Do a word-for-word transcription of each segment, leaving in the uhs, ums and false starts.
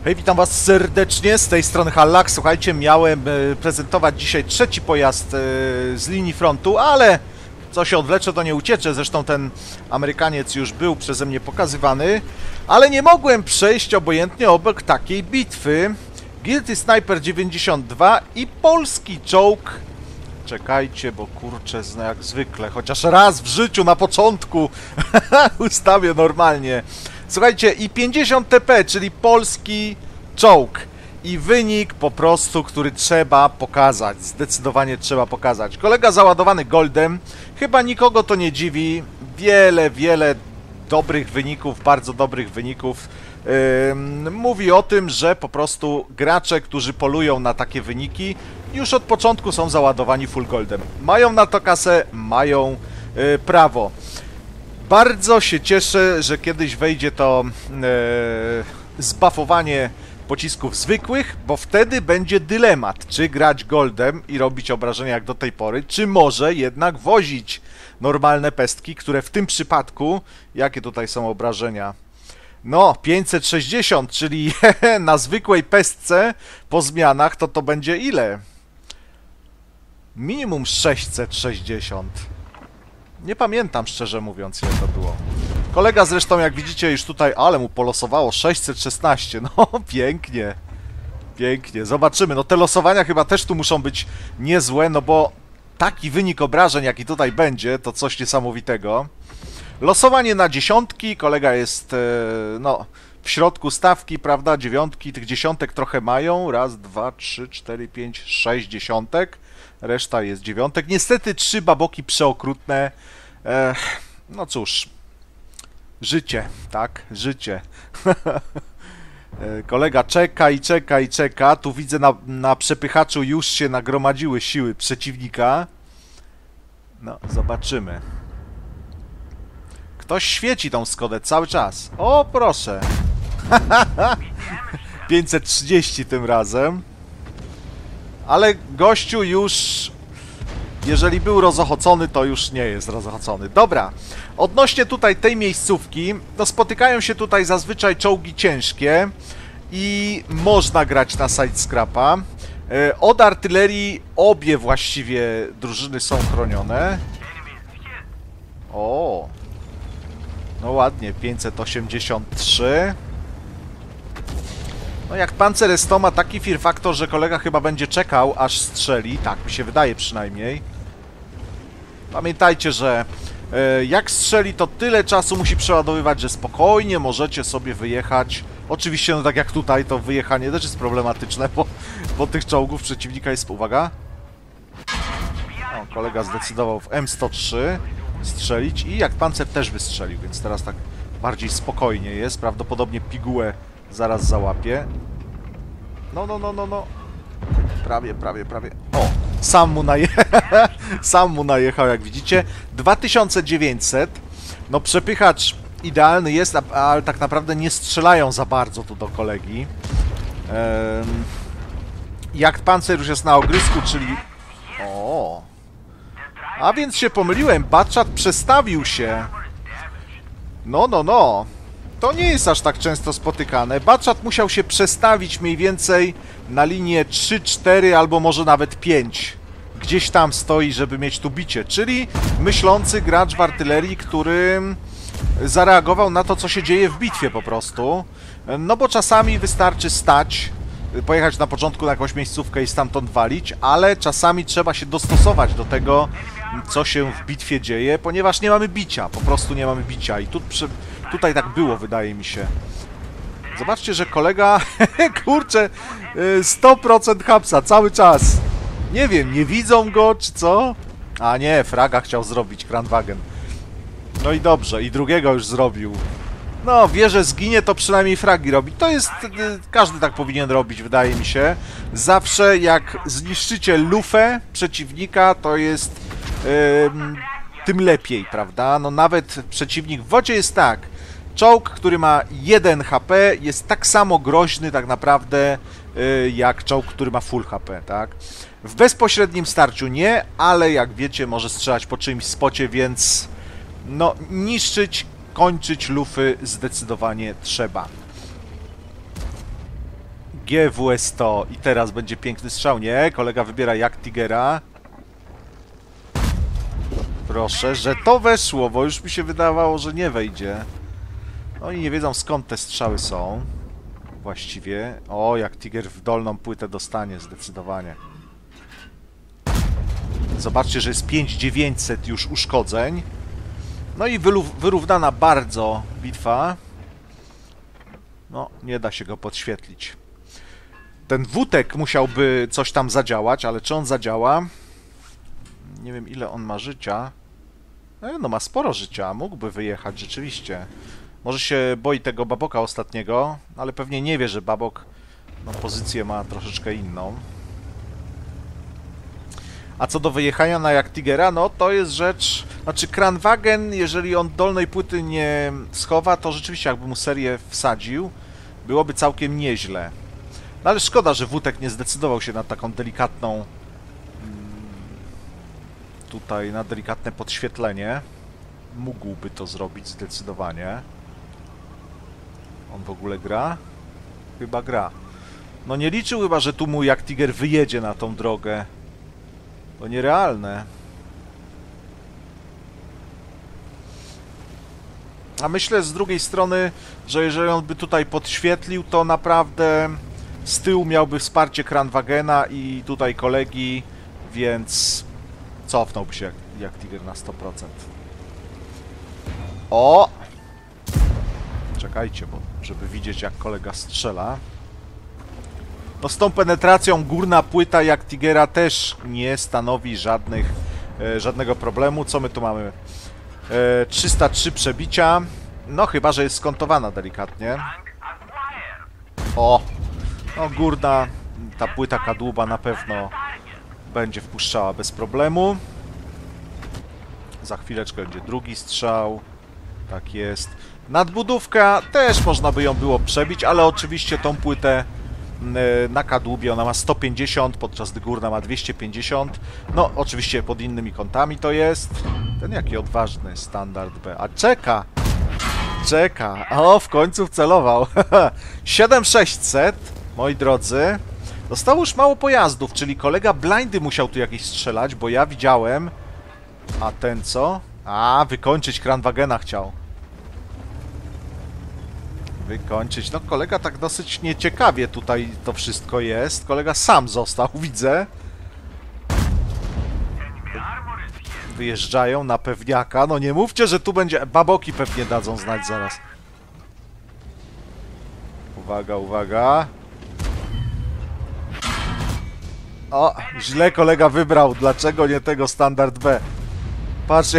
Hej, witam was serdecznie, z tej strony Hallak. Słuchajcie, miałem e, prezentować dzisiaj trzeci pojazd e, z linii frontu, ale co się odwlecze, to nie uciecze. Zresztą ten Amerykaniec już był przeze mnie pokazywany, ale nie mogłem przejść obojętnie obok takiej bitwy. Guilty Sniper dziewięćdziesiąt dwa i polski czołg. Czekajcie, bo kurczę, no jak zwykle, chociaż raz w życiu na początku ustawię normalnie. Słuchajcie, i pięćdziesiąt T P, czyli polski czołg. I wynik po prostu, który trzeba pokazać. Zdecydowanie trzeba pokazać. Kolega załadowany goldem. Chyba nikogo to nie dziwi. Wiele, wiele dobrych wyników, bardzo dobrych wyników. Yy, mówi o tym, że po prostu gracze, którzy polują na takie wyniki, już od początku są załadowani full goldem. Mają na to kasę, mają yy, prawo. Bardzo się cieszę, że kiedyś wejdzie to e, zbafowanie pocisków zwykłych, bo wtedy będzie dylemat, czy grać goldem i robić obrażenia jak do tej pory, czy może jednak wozić normalne pestki, które w tym przypadku, jakie tutaj są obrażenia? No, pięćset sześćdziesiąt, czyli na zwykłej pestce po zmianach to to będzie ile? Minimum sześćset sześćdziesiąt. Nie pamiętam, szczerze mówiąc, ile to było. Kolega zresztą, jak widzicie, już tutaj, ale mu polosowało sześćset szesnaście. No, pięknie. Pięknie. Zobaczymy. No, te losowania chyba też tu muszą być niezłe, no bo taki wynik obrażeń, jaki tutaj będzie, to coś niesamowitego. Losowanie na dziesiątki. Kolega jest, e, no, w środku stawki, prawda? Dziewiątki. Tych dziesiątek trochę mają. Raz, dwa, trzy, cztery, pięć, sześć dziesiątek. Reszta jest dziewiątek. Niestety trzy baboki przeokrutne. Ech, no cóż. Życie, tak? Życie. Kolega czeka i czeka i czeka. Tu widzę na, na przepychaczu już się nagromadziły siły przeciwnika. No, zobaczymy. Ktoś świeci tą Skodę cały czas. O, proszę. pięćset trzydzieści tym razem. Ale gościu już, jeżeli był rozochocony, to już nie jest rozochocony. Dobra, odnośnie tutaj tej miejscówki, no spotykają się tutaj zazwyczaj czołgi ciężkie i można grać na side scrapa. Od artylerii obie właściwie drużyny są chronione. O, no ładnie, pięćset osiemdziesiąt trzy. No jak Panzer S sto ma taki fear factor, że kolega chyba będzie czekał, aż strzeli. Tak mi się wydaje przynajmniej. Pamiętajcie, że e, jak strzeli, to tyle czasu musi przeładowywać, że spokojnie możecie sobie wyjechać. Oczywiście, no tak jak tutaj, to wyjechanie też jest problematyczne, bo, bo tych czołgów przeciwnika jest... Uwaga! O, kolega zdecydował w M sto trzy strzelić i jak Panzer też wystrzelił, więc teraz tak bardziej spokojnie jest. Prawdopodobnie pigułę zaraz załapie. No, no, no, no, no. Prawie, prawie, prawie. O! Sam mu najechał. Sam mu najechał, jak widzicie. dwa tysiące dziewięćset. No, przepychacz idealny jest, ale tak naprawdę nie strzelają za bardzo tu do kolegi. Ehm... Jak Panzer już jest na ogrysku, czyli... O! A więc się pomyliłem. Batchat przestawił się. No, no, no. To nie jest aż tak często spotykane. Batchat musiał się przestawić mniej więcej na linię trzy cztery albo może nawet pięć. Gdzieś tam stoi, żeby mieć tu bicie. Czyli myślący gracz w artylerii, który zareagował na to, co się dzieje w bitwie po prostu. No bo czasami wystarczy stać, pojechać na początku na jakąś miejscówkę i stamtąd walić, ale czasami trzeba się dostosować do tego, co się w bitwie dzieje, ponieważ nie mamy bicia. Po prostu nie mamy bicia. I tu przy... Tutaj tak było, wydaje mi się. Zobaczcie, że kolega... Kurczę, sto procent hapsa cały czas. Nie wiem, nie widzą go, czy co? A nie, fraga chciał zrobić, Kranwagen. No i dobrze, i drugiego już zrobił. No, wie, że zginie, to przynajmniej fragi robi. To jest... Każdy tak powinien robić, wydaje mi się. Zawsze jak zniszczycie lufę przeciwnika, to jest... Yy, tym lepiej, prawda? No nawet przeciwnik w wodzie jest tak. Czołg, który ma jeden H P, jest tak samo groźny tak naprawdę yy, jak czołg, który ma full H P, tak? W bezpośrednim starciu nie, ale jak wiecie, może strzelać po czyimś spocie, więc no niszczyć, kończyć lufy zdecydowanie trzeba. G W S sto. I teraz będzie piękny strzał. Nie, kolega wybiera jak Tigera. Proszę, że to weszło, bo już mi się wydawało, że nie wejdzie. Oni nie wiedzą, skąd te strzały są. Właściwie. O, jak Tiger w dolną płytę dostanie, zdecydowanie. Zobaczcie, że jest pięć tysięcy dziewięćset już uszkodzeń. No i wyrównana bardzo bitwa. No, nie da się go podświetlić. Ten Wutek musiałby coś tam zadziałać, ale czy on zadziała? Nie wiem, ile on ma życia. No, ma sporo życia, mógłby wyjechać rzeczywiście. Może się boi tego Baboka ostatniego, ale pewnie nie wie, że Babok no, pozycję ma troszeczkę inną. A co do wyjechania na jak Tigera, no to jest rzecz... Znaczy Kranwagen, jeżeli on dolnej płyty nie schowa, to rzeczywiście jakby mu serię wsadził, byłoby całkiem nieźle. No ale szkoda, że Wutek nie zdecydował się na taką delikatną... Tutaj na delikatne podświetlenie. Mógłby to zrobić zdecydowanie. On w ogóle gra? Chyba gra. No nie liczył chyba, że tu mu jak Tiger wyjedzie na tą drogę. To nierealne. A myślę z drugiej strony, że jeżeli on by tutaj podświetlił, to naprawdę z tyłu miałby wsparcie Kranwagena i tutaj kolegi, więc cofnąłby się jak, jak Tiger na sto procent. O! Czekajcie, bo żeby widzieć jak kolega strzela. No z tą penetracją górna płyta jak Tigera też nie stanowi żadnych, e, żadnego problemu. Co my tu mamy? E, trzysta trzy przebicia. No chyba, że jest skontowana delikatnie. O! No górna, ta płyta kadłuba na pewno będzie wpuszczała bez problemu. Za chwileczkę będzie drugi strzał. Tak jest. Nadbudówka też można by ją było przebić, ale oczywiście tą płytę na kadłubie ona ma sto pięćdziesiąt, podczas gdy górna ma dwieście pięćdziesiąt. No, oczywiście pod innymi kątami to jest. Ten jaki odważny, standard B. A czeka! Czeka! O, w końcu wcelował. siedem tysięcy sześćset, moi drodzy. Zostało już mało pojazdów, czyli kolega blindy musiał tu jakieś strzelać, bo ja widziałem... A ten co? A, wykończyć Kranwagena chciał. Wykończyć. No kolega tak dosyć nieciekawie tutaj to wszystko jest. Kolega sam został, widzę. Wyjeżdżają na pewniaka. No nie mówcie, że tu będzie... Baboki pewnie dadzą znać zaraz. Uwaga, uwaga. O, źle kolega wybrał. Dlaczego nie tego standard B? Patrzcie.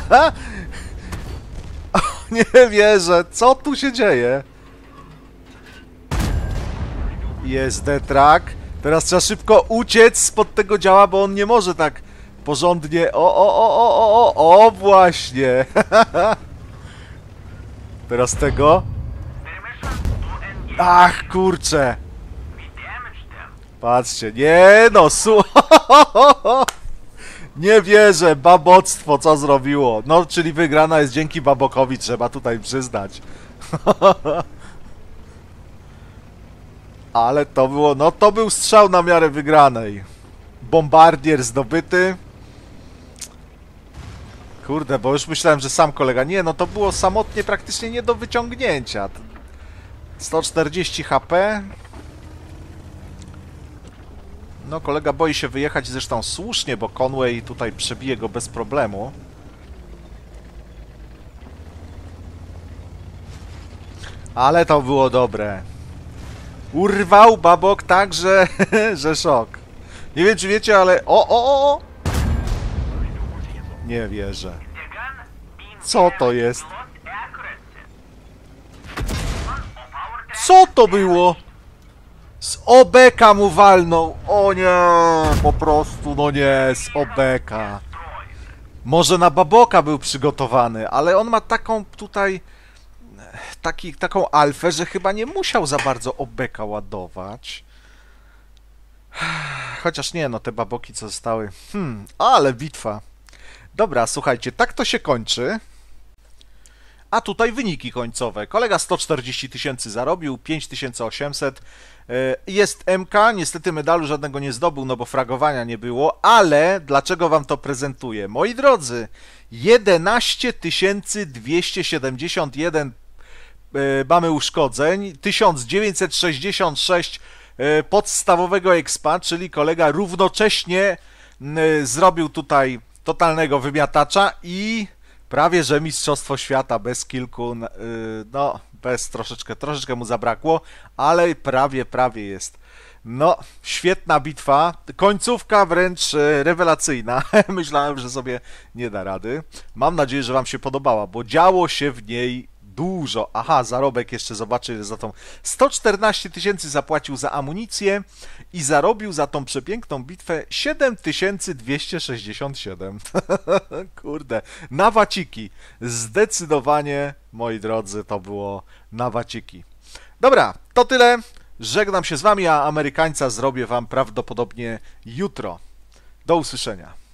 Nie wierzę. Co tu się dzieje? Jest D-track. Teraz trzeba szybko uciec spod tego działa, bo on nie może tak porządnie... O, o, o, o, o, o, o, właśnie. Teraz tego. Ach, kurczę. Patrzcie. Nie no, su... Nie wierzę, baboctwo co zrobiło. No, czyli wygrana jest dzięki Babokowi, trzeba tutaj przyznać. Ale to było, no to był strzał na miarę wygranej. Bombardier zdobyty. Kurde, bo już myślałem, że sam kolega. Nie, no to było samotnie praktycznie nie do wyciągnięcia. sto czterdzieści H P. No, kolega boi się wyjechać, zresztą słusznie, bo Conway tutaj przebije go bez problemu. Ale to było dobre. Urwał Babok tak, że, że szok. Nie wiem, czy wiecie, ale... O, o, o! Nie wierzę. Co to jest? Co to było? Z obeka mu walnął. O nie, po prostu, no nie, z obeka. Może na Baboka był przygotowany, ale on ma taką tutaj... Taki, taką alfę, że chyba nie musiał za bardzo obeka ładować. Chociaż nie, no te Baboki co zostały... Hmm, ale bitwa. Dobra, słuchajcie, tak to się kończy. A tutaj wyniki końcowe. Kolega sto czterdzieści tysięcy zarobił, pięć tysięcy osiemset. Jest M K, niestety medalu żadnego nie zdobył, no bo fragowania nie było, ale dlaczego wam to prezentuję? Moi drodzy, jedenaście tysięcy dwieście siedemdziesiąt jeden mamy uszkodzeń, tysiąc dziewięćset sześćdziesiąt sześć podstawowego expa, czyli kolega równocześnie zrobił tutaj totalnego wymiatacza i prawie że mistrzostwo świata bez kilku, no bez troszeczkę, troszeczkę mu zabrakło, ale prawie, prawie jest. No, świetna bitwa, końcówka wręcz rewelacyjna. Myślałem, że sobie nie da rady. Mam nadzieję, że wam się podobała, bo działo się w niej dużo. Aha, zarobek jeszcze zobaczę, ile za tą. sto czternaście tysięcy zapłacił za amunicję i zarobił za tą przepiękną bitwę siedem tysięcy dwieście sześćdziesiąt siedem. Kurde, na waciki. Zdecydowanie, moi drodzy, to było na waciki. Dobra, to tyle. Żegnam się z wami, a Amerykańca zrobię wam prawdopodobnie jutro. Do usłyszenia.